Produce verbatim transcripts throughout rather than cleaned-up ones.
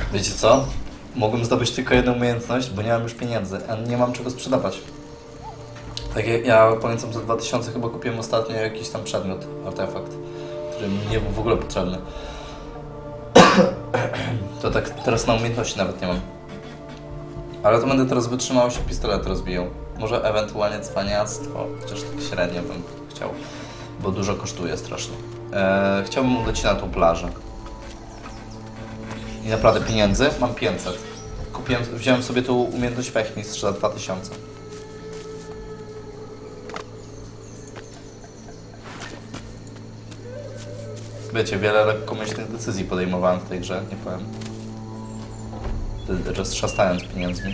Wiecie co? Mogłem zdobyć tylko jedną umiejętność, bo nie mam już pieniędzy, a nie mam czego sprzedawać. Tak jak ja pamiętam, za dwa tysiące chyba kupiłem ostatnio jakiś tam przedmiot, artefakt, który mi nie był w ogóle potrzebny. To tak teraz na umiejętności nawet nie mam. Ale to będę teraz wytrzymał się pistolet rozbijał. Może ewentualnie cwaniactwo, chociaż tak średnio bym chciał, bo dużo kosztuje strasznie. Eee, chciałbym udać się na tą plażę. I naprawdę pieniędzy mam pięćset. Kupiłem, wziąłem sobie tą umiejętność fechtmistrz za dwa tysiące. Wiecie, wiele lekkomyślnych decyzji podejmowałem w tej grze, nie powiem. Wtedy roztrzastając pieniędzmi.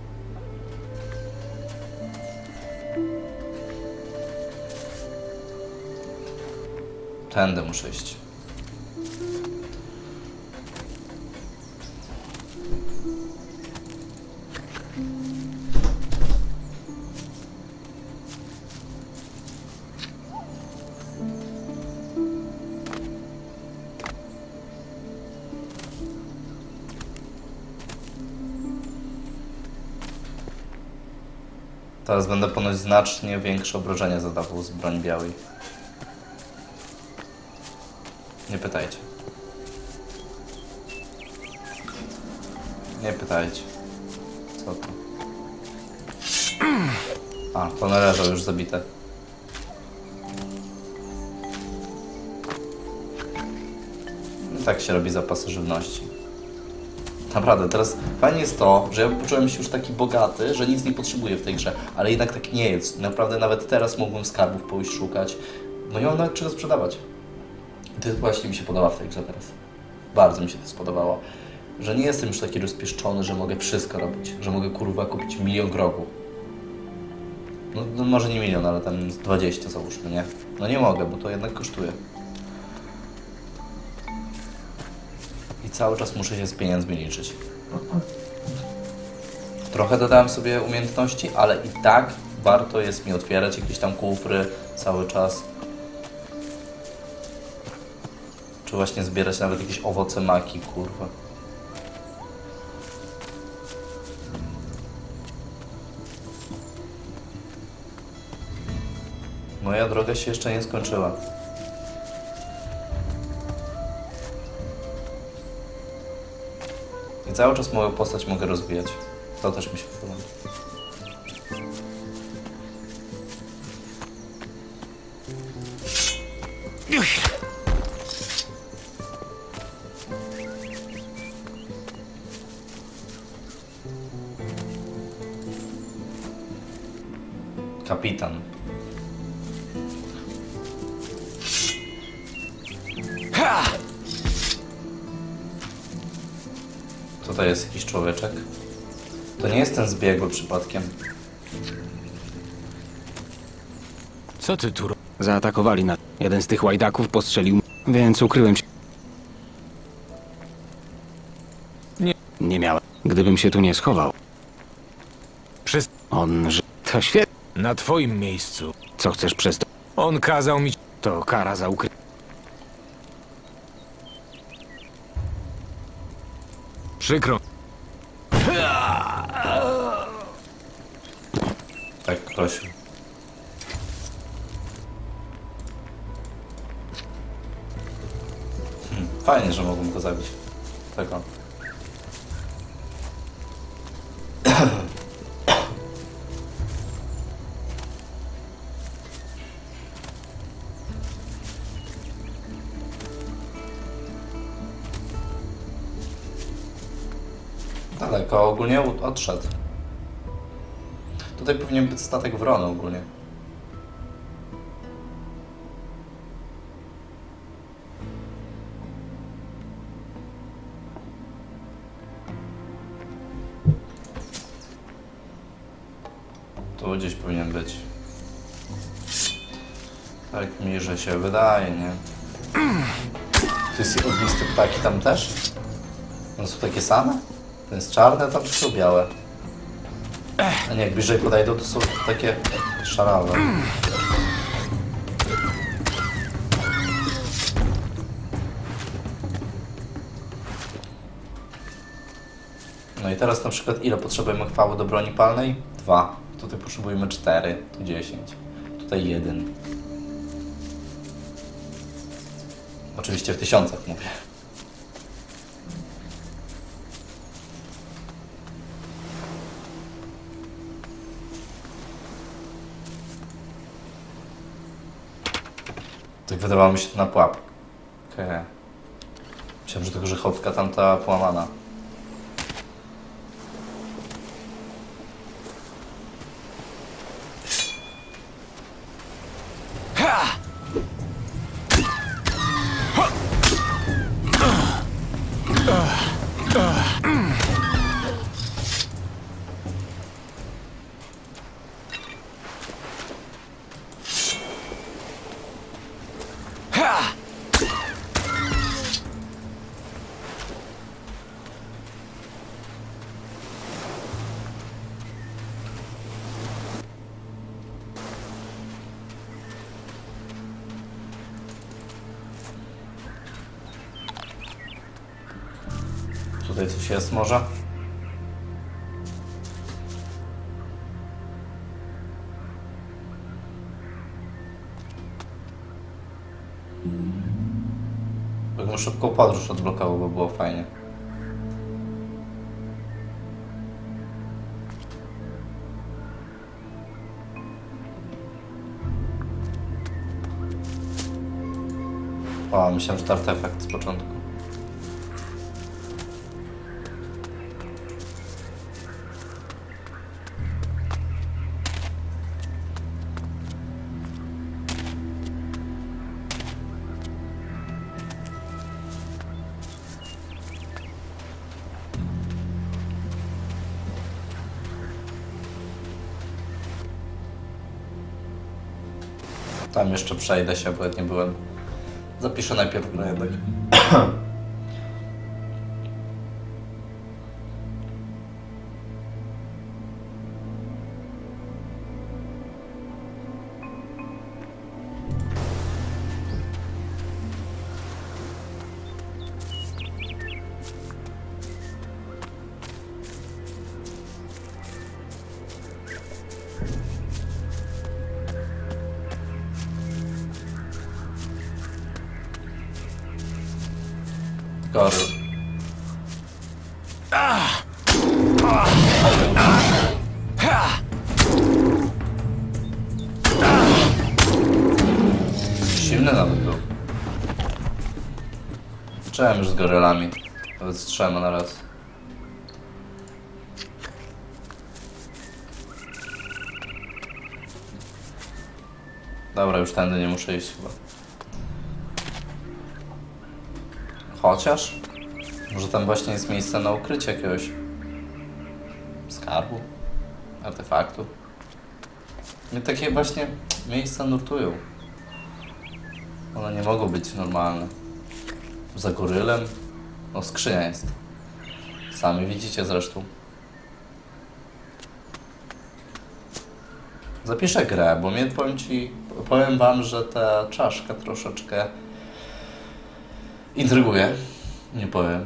Tędy muszę iść. Teraz będę ponoć znacznie większe obrażenia zadawał z broni białej. Nie pytajcie. Nie pytajcie. Co to? A, to należało już zabite. I tak się robi zapasy żywności. Naprawdę, teraz fajnie jest to, że ja poczułem się już taki bogaty, że nic nie potrzebuję w tej grze, ale jednak tak nie jest. Naprawdę nawet teraz mógłbym skarbów pójść szukać, bo nie mam nawet czego sprzedawać. I to właśnie mi się podoba w tej grze teraz. Bardzo mi się to spodobało, że nie jestem już taki rozpieszczony, że mogę wszystko robić, że mogę kurwa kupić milion grogu. No, no może nie milion, ale tam dwadzieścia załóżmy, nie? No nie mogę, bo to jednak kosztuje. I cały czas muszę się z pieniędzmi liczyć. Trochę dodałem sobie umiejętności, ale i tak warto jest mi otwierać jakieś tam kufry cały czas. Czy właśnie zbierać nawet jakieś owoce maki, kurwa. Moja droga się jeszcze nie skończyła. I cały czas moją postać mogę rozwijać. To też mi się podoba. Kapitan. Tutaj jest jakiś człowieczek. To nie jest ten zbiegły przypadkiem. Co ty tu robisz? Zaatakowali nas. Jeden z tych łajdaków postrzelił, więc ukryłem się. Nie. Nie miałem. Gdybym się tu nie schował. Przez... On ży... To świetnie. Na twoim miejscu. Co chcesz przez to? On kazał mi... To kara za ukry... Przykro. Tak prosił. Hmm, fajnie, że mogłem go zabić. Tego. Daleko, ogólnie odszedł. Tutaj powinien być statek Wrony ogólnie. Tu gdzieś powinien być. Tak mi, że się wydaje, nie? To jest ognisty ptaki tam też? One są takie same? To jest czarne, tam są białe. A nie, jak bliżej podejdą, to są takie szarawe. No i teraz na przykład ile potrzebujemy chwały do broni palnej? Dwa. Tutaj potrzebujemy cztery, tu dziesięć. Tutaj jeden. Oczywiście w tysiącach mówię. Tak wydawało mi się to na pułap. Okej. Okay. Myślałem, że tylko grzechotka tamta połamana. Tutaj coś jest może? Jakbym szybką podróż odblokował, by było fajnie. O, myślałem, że to artefakt z początku. Tam jeszcze przejdę się, bo nie byłem. Zapiszę najpierw grę jednak. Gory. Silny nawet był. Czułem już z gorylami. Nawet z trzema na raz. Dobra, już tędy nie muszę iść chyba. Chociaż, może tam właśnie jest miejsce na ukrycie jakiegoś skarbu, artefaktu. Mnie takie właśnie miejsca nurtują. One nie mogą być normalne. Za gorylem, no skrzynia jest. Sami widzicie zresztą. Zapiszę grę, bo mnie, powiem ci, powiem wam, że ta czaszka troszeczkę intryguje, nie powiem.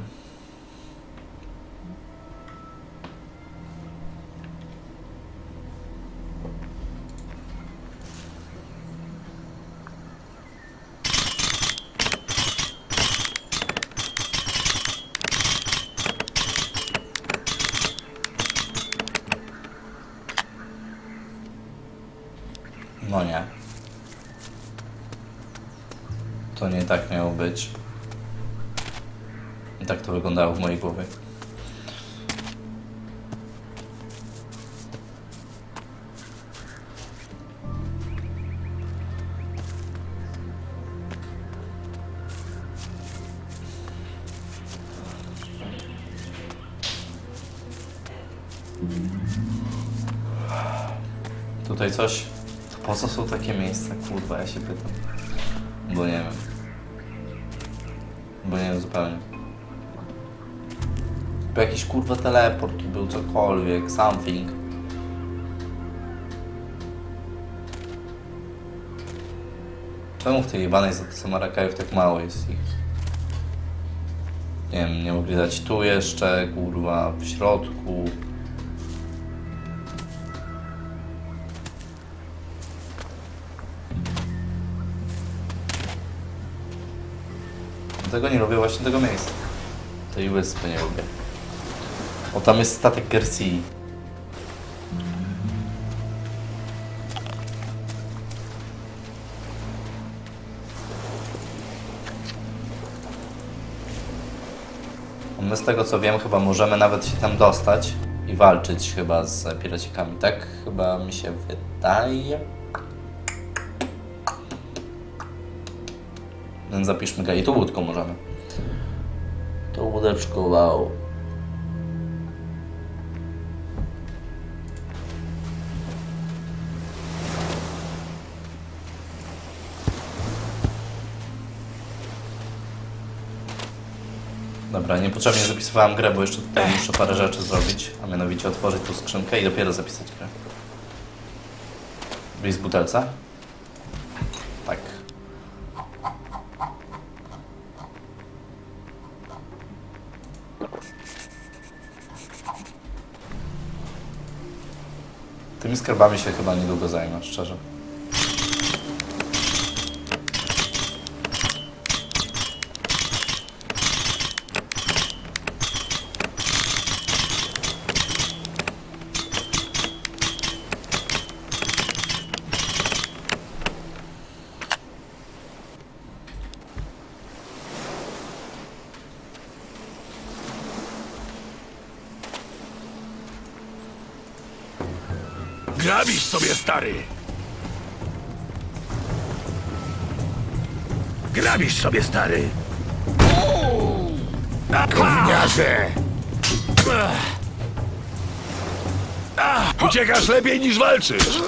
No nie. To nie tak miało być. I tak to wyglądało w mojej głowie. Tutaj coś? To po co są takie miejsca? Kurwa, ja się pytam. Bo nie wiem. Bo nie wiem zupełnie. Bo jakiś kurwa teleport był, cokolwiek, something. Czemu w tej jebanej Zatoce Maracajów tak mało jest ich? Nie Nie wiem, nie mogli dać tu jeszcze, kurwa, w środku. Tego nie lubię, właśnie tego miejsca. Tej wyspy nie lubię. O, tam jest statek Gersii. My z tego co wiem, chyba możemy nawet się tam dostać i walczyć chyba z piracikami, tak? Chyba mi się wydaje. Więc zapiszmy go. I tu łódką możemy. To łódeczko, wow. Dobra, niepotrzebnie zapisywałem grę, bo jeszcze tutaj muszę parę rzeczy zrobić, a mianowicie otworzyć tu skrzynkę i dopiero zapisać grę. Jest butelca? Tak. Tymi skarbami się chyba niedługo zajmę, szczerze. Grabisz sobie, stary! Grabisz sobie, stary! Gówniarze! Uciekasz lepiej niż walczysz!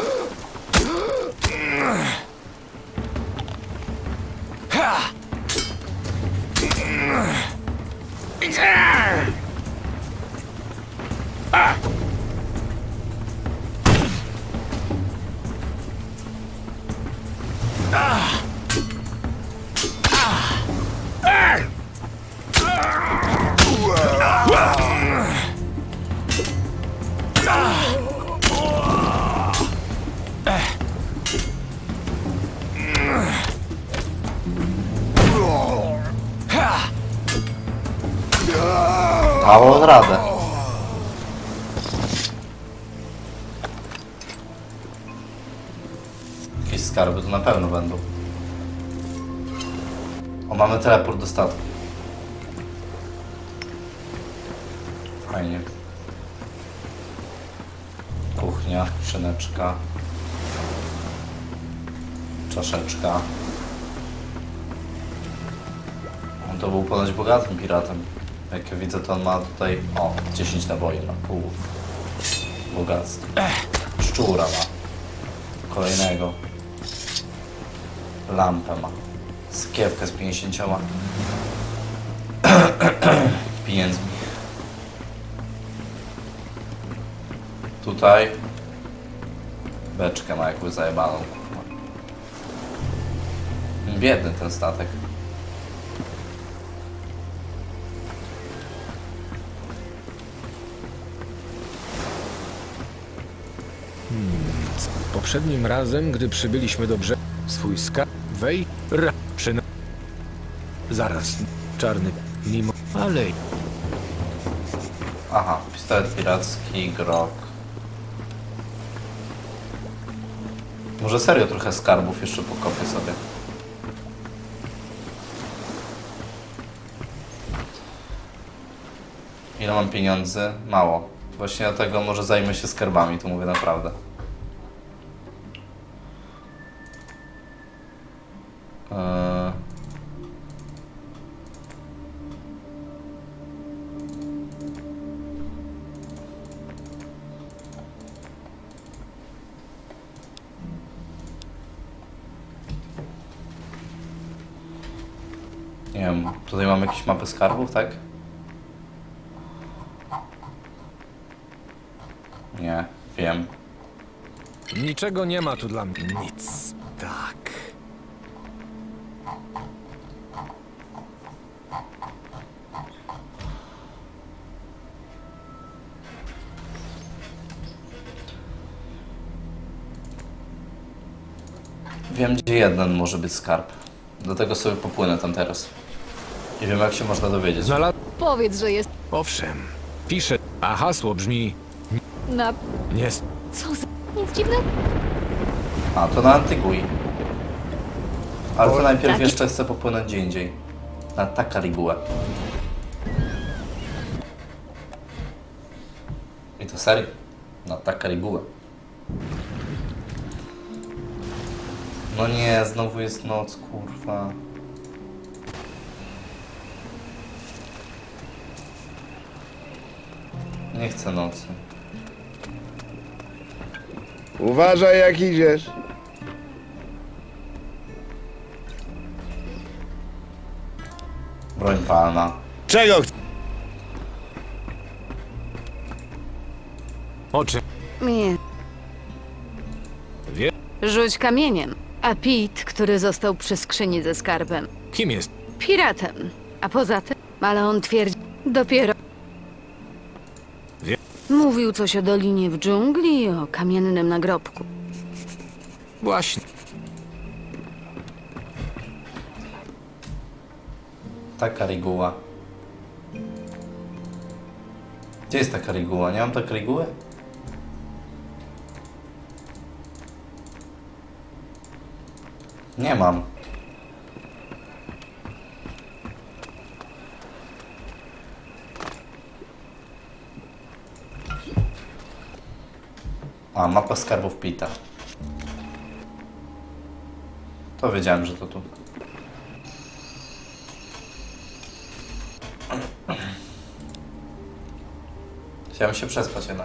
Dało radę. Jakieś skarby tu na pewno będą. O, mamy teleport do statku. Fajnie. Kuchnia, szyneczka. Czaszeczka. On to był ponoć bogatym piratem. Jak ja widzę, to on ma tutaj, o, dziesięć naboi na pół. Bogactwo. Szczura ma. Kolejnego. Lampę ma. Skiewkę z pięćdziesięcioma pieniędzmi. Tutaj beczkę ma jakby zajebaną, kurwa. Biedny ten statek. Poprzednim razem, gdy przybyliśmy do brzegu, swój skarb wej ra przyna... Zaraz, czarny, mimo... Ale... Aha, pistolet piracki, grog. Może serio trochę skarbów jeszcze pokopię sobie. Ile mam pieniędzy? Mało. Właśnie dlatego może zajmę się skarbami, tu mówię naprawdę. Eee... Nie wiem, tutaj mamy jakieś mapy skarbów, tak? Nie, wiem. Niczego nie ma tu dla mnie. Nic. Tak. Wiem, gdzie jeden może być skarb. Dlatego sobie popłynę tam teraz. Nie wiem, jak się można dowiedzieć. Znalazł... Powiedz, że jest Owszem. Pisze, a hasło brzmi... na... Nie... Co za... Nic dziwnego. A, to na Antygui. Ale to najpierw Taki- jeszcze chcę popłynąć gdzie indziej. Na Tacariguę. I to serio? Na Tacariguę. No nie, znowu jest noc, kurwa. Nie chcę nocy. Uważaj jak idziesz. Broń palna. Czego chcesz? Oczy... Nie. Wie... Rzuć kamieniem. A Pete, który został przy skrzyni ze skarbem. Kim jest? Piratem. A poza tym... Ale on twierdzi... Dopiero... Wie... Mówił coś o dolinie w dżungli i o kamiennym nagrobku. Właśnie. Tacariguła. Gdzie jest Tacariguła? Nie mam Tacariguły? Nie mam. A, mapa skarbów Pita. To wiedziałem, że to tu. Chciałem się przespać jednak.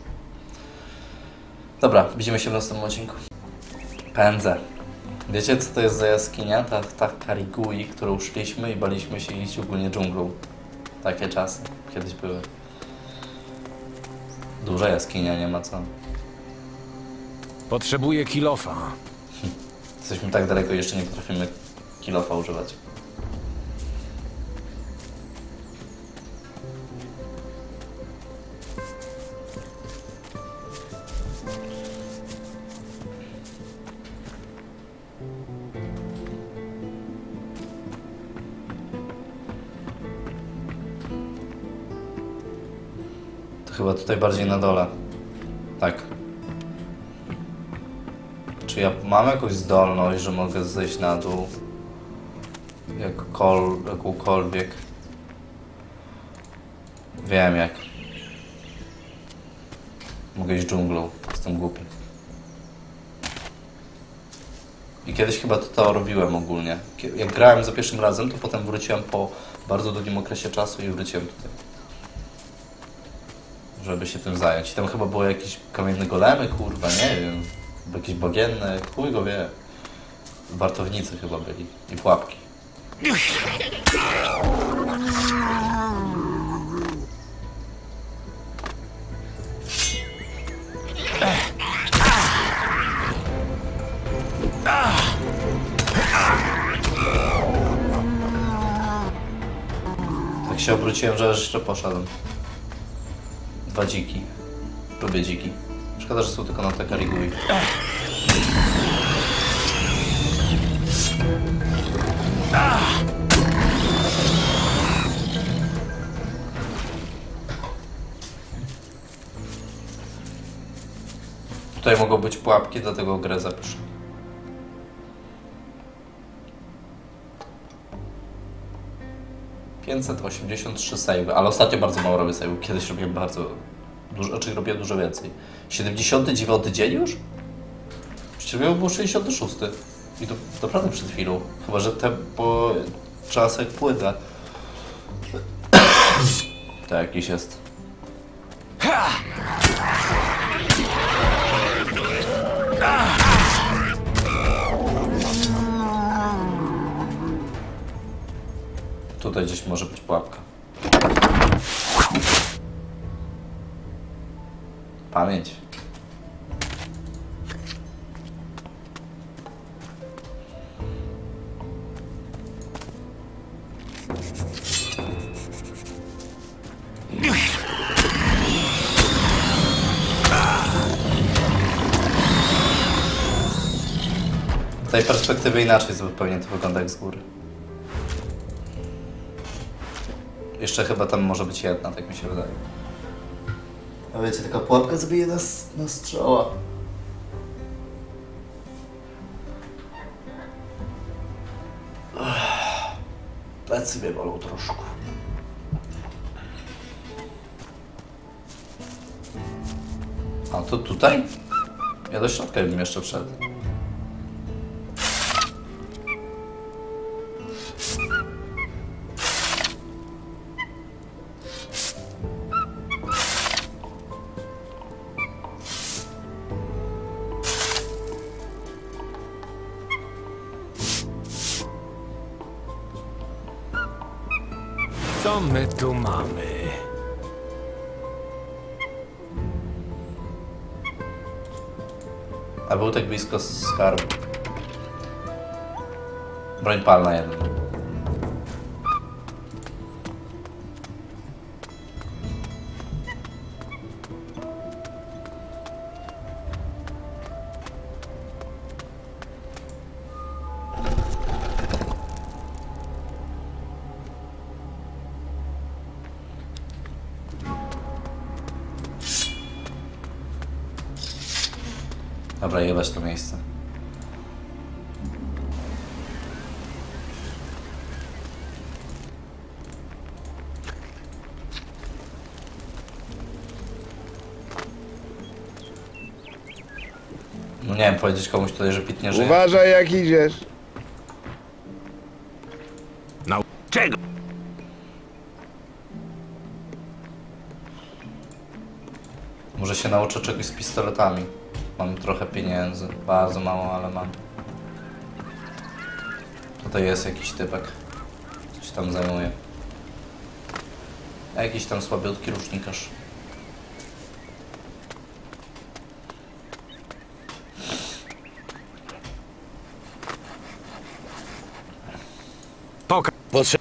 Dobra, widzimy się w następnym odcinku. Pędzę. Wiecie, co to jest za jaskinia? Ta, ta Karigui, którą szliśmy i baliśmy się iść ogólnie dżunglą. Takie czasy kiedyś były. Duża jaskinia, nie ma co. Potrzebuję kilofa. Jesteśmy tak daleko, jeszcze nie potrafimy kilofa używać. To chyba tutaj bardziej na dole. Tak. Czy ja mam jakąś zdolność, że mogę zejść na dół? Jakkol, jakąkolwiek. Wiem jak. Mogę iść dżunglą. Jestem głupi. I kiedyś chyba to, to robiłem ogólnie. Jak grałem za pierwszym razem, to potem wróciłem po bardzo długim okresie czasu i wróciłem tutaj. Żeby się tym zająć. I tam chyba było jakieś kamienne golemy, kurwa, nie wiem. Jakieś bagienne, chuj go wie. Wartownicy chyba byli. I pułapki. Tak się obróciłem, że aż jeszcze poszedłem. Dwa dziki. Lubię dziki. Szkoda, że są tylko na Tacarigui. Tutaj mogą być pułapki, dlatego grę zapiszę. pięćset osiemdziesiąt trzy save, ale ostatnio bardzo mało robię save. Kiedyś robiłem bardzo dużo, znaczy robię dużo więcej. siedemdziesiąty dziewiąty dzień już? Przecież miał był sześćdziesiąty szósty. I to naprawdę przed chwilą. Chyba, że tempo czasek pływa. To jakiś jest. Tutaj gdzieś może być pułapka. Pamięć. tej perspektywy inaczej zupełnie to wygląda jak z góry. Jeszcze chyba tam może być jedna, tak mi się wydaje. A wiecie, taka pułapka zabije nas na strzała. Plecy mnie bolą troszkę. A to tutaj? Ja do środka bym jeszcze wszedł. Co my tu mamy? A był tak blisko skarbu. Broń palna jeden. Dobra, jebać to miejsce. No nie wiem, powiedzieć komuś tutaj, że Pit nie żyje. Uważaj jak idziesz. Na... Czego? Może się nauczę czegoś z pistoletami. Mam trochę pieniędzy. Bardzo mało, ale mam. Tutaj jest jakiś typek. Coś tam zajmuje. A jakiś tam słabiutki rusznikarz. Poka... Potrze...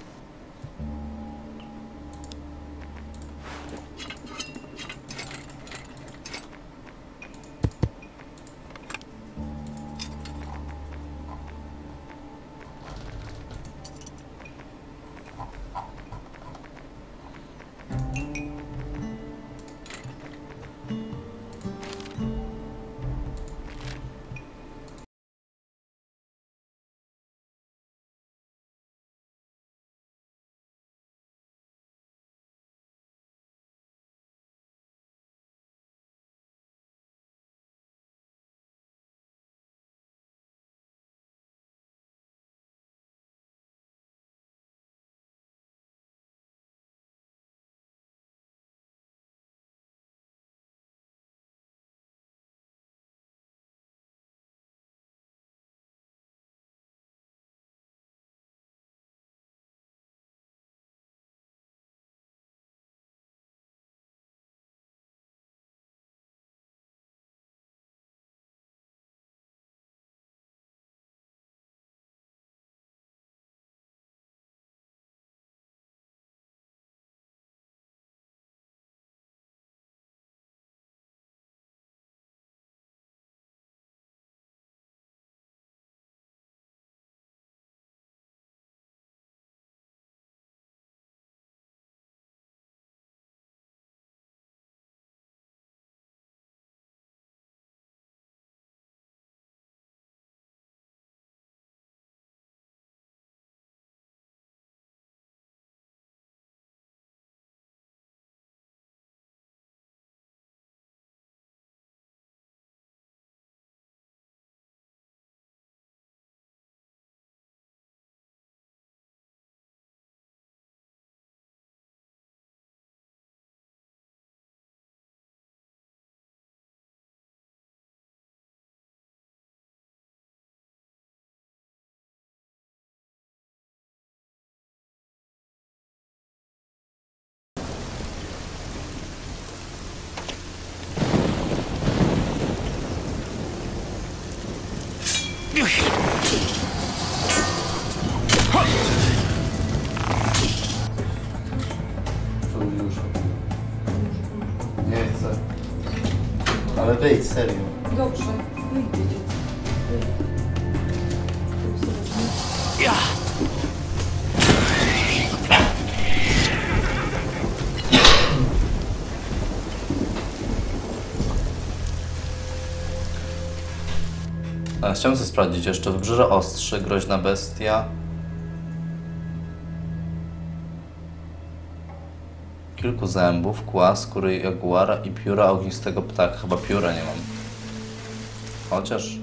Nie chcę. Ale wyjdź, serio. Dobrze, wyjdzie. A, chciałem coś sprawdzić jeszcze. Wybrzeże Ostrzy, groźna bestia. Kilku zębów, kła, skóry jaguara i pióra ognistego ptaka. Chyba pióra nie mam. Chociaż...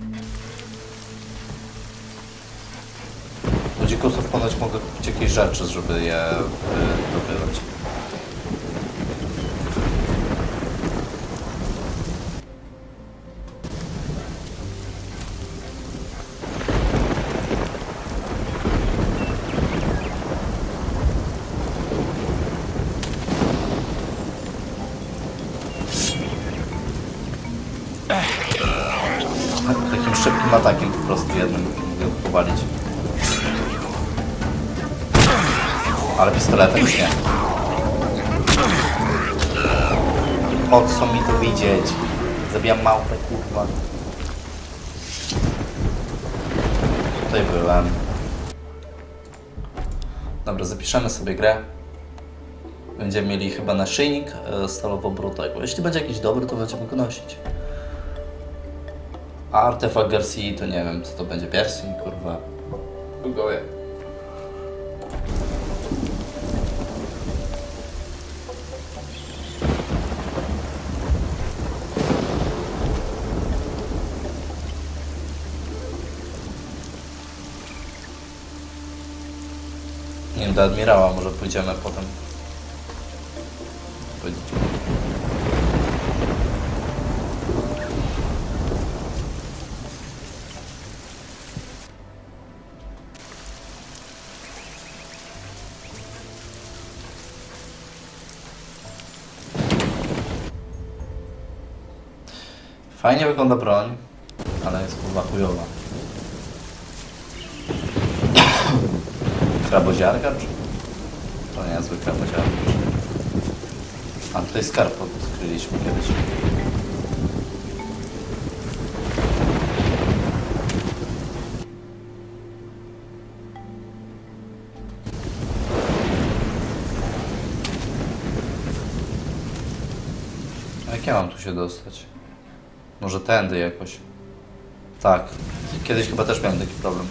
U dzikusów ponoć mogę kupić jakieś rzeczy, żeby je zdobywać. Takim szybkim atakiem po prostu jednym mogę powalić. Ale pistoletem już nie. Po co mi to widzieć? Zabijam małpę, kurwa. Tutaj byłem. Dobra, zapiszemy sobie grę. Będziemy mieli chyba naszyjnik stalowo-brutego. Jeśli będzie jakiś dobry, to będziemy go nosić. A artefakt Garcia to nie wiem, co to będzie. Pierścień, kurwa. Kogo wie. Nie wiem, do admirała może pójdziemy potem. Pójdziemy. Fajnie wygląda broń, ale jest kurwa chujowa. Kraboziarka? Czy... To nie jest zły kraboziarka. A tutaj skarb odkryliśmy kiedyś. A jak ja mam tu się dostać? Może tędy jakoś. Tak. Kiedyś chyba też miałem taki problem.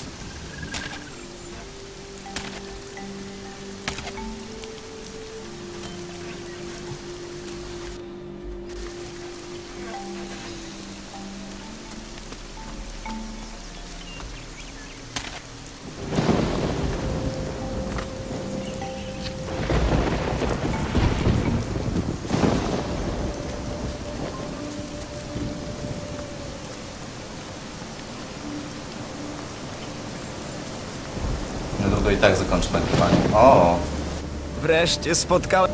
Niedługo i tak zakończę nagrywanie. O! Wreszcie spotkałem...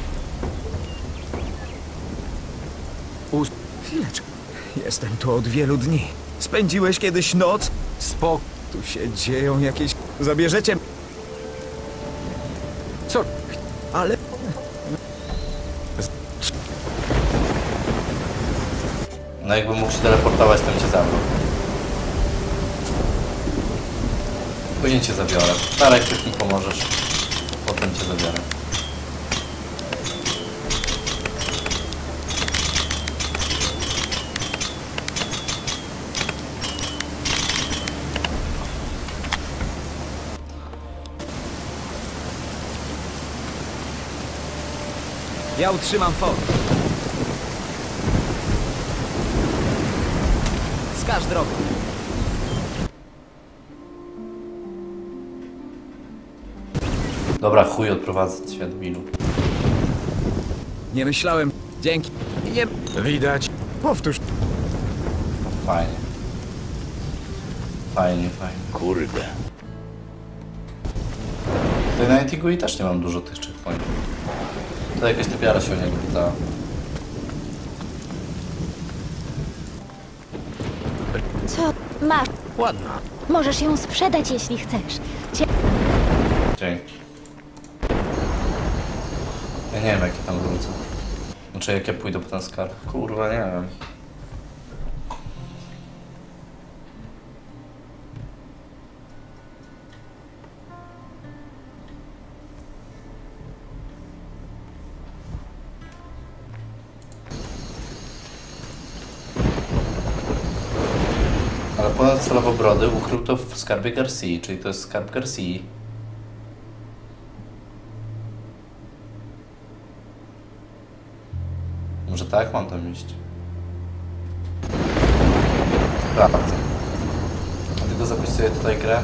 Us... Chwileczkę. Jestem tu od wielu dni. Spędziłeś kiedyś noc? Spok... Tu się dzieją jakieś... Zabierzecie... Co? Ale... No jakbym mógł się teleportować, to bym cię zabrał. Później cię zabiorę. Tarek, ty mi pomożesz. Potem cię zabiorę. Ja utrzymam fort. Wskaż drogę. Dobra, chuj, odprowadzę cię od Bilu. Nie myślałem... Dzięki. Nie... Widać. Powtórz. Fajnie. Fajnie, fajnie. Kurde. Tutaj na Antigui też nie mam dużo tych checkpointów. To jakaś typiara się o niego pytała. Co? Masz. Ładna. Możesz ją sprzedać, jeśli chcesz. Cie... Dzięki. Ja nie wiem, jak ja tam wrócę. Znaczy, jak ja pójdę po ten skarb. Kurwa, nie wiem. Ponoć Sławobrody ukrył to w skarbie Garcia, czyli to jest skarb Garcia. Może tak mam tam iść? Sprawdzę. Tylko zapisuję tutaj grę.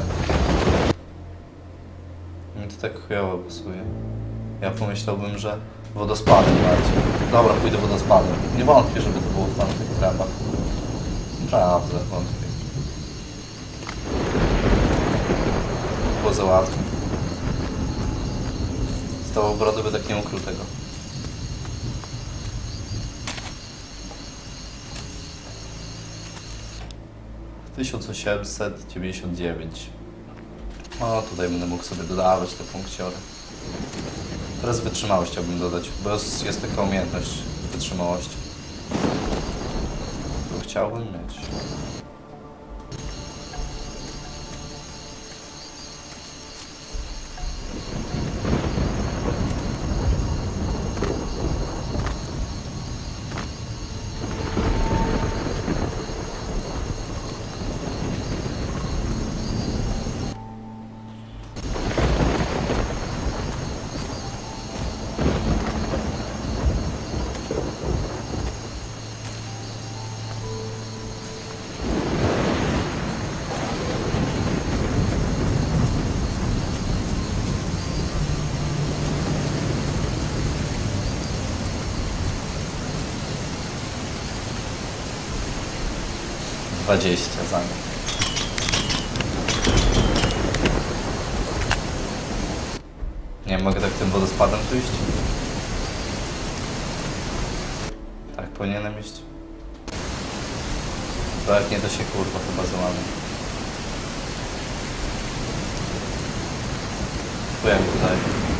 Mi to tak chujowo pasuje. Ja pomyślałbym, że wodospadem bardziej. Dobra, pójdę wodospadem. Nie wątpię, żeby to było w tamtych trapach. Naprawdę, wątpię. Było za łatwo. Z tą obrodu by tak nie ukrył tego. tysiąc osiemset dziewięćdziesiąt dziewięć. O, tutaj będę mógł sobie dodawać te punkciory. Teraz wytrzymałość chciałbym dodać, bo jest, jest taka umiejętność wytrzymałości. To chciałbym mieć. dwadzieścia za nie. Nie mogę tak tym wodospadem tu iść? Tak, powinienem iść. Bo jak nie, to się kurwa chyba załamie. Chuja mi tutaj.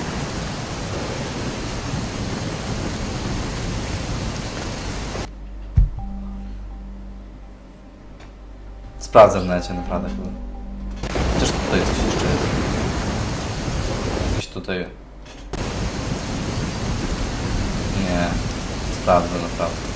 Sprawdzę w necie, naprawdę chyba. Chociaż tutaj coś jeszcze jest. Gdzieś tutaj... Nie. Sprawdzę naprawdę.